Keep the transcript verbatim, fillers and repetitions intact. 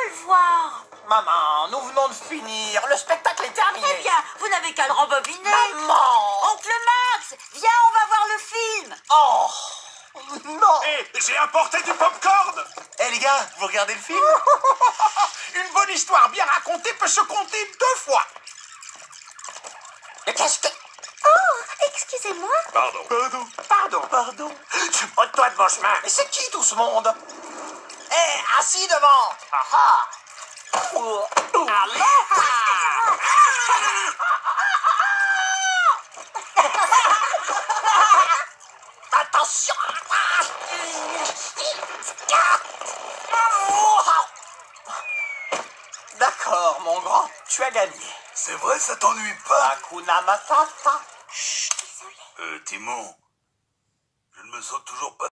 le voir. Maman, nous venons de finir. Le spectacle est terminé. Eh bien, vous n'avez qu'à le rembobiner. Maman! Oncle Max, viens, on va voir le film. Oh! Non! Hé, j'ai apporté du popcorn. Eh les gars, vous regardez le film? Une bonne histoire bien racontée peut se compter deux fois. Mais qu'est-ce que... Oh, excusez-moi. Pardon. Pardon. Pardon, pardon. Ôte-toi de mon chemin. Mais c'est qui tout ce monde? Eh, assis devant! Ah ah! Oh. Attention! D'accord, mon grand, tu as gagné. C'est vrai, ça t'ennuie pas? Hakuna Matata. Chut, désolé. Euh, Timon, je ne me sens toujours pas...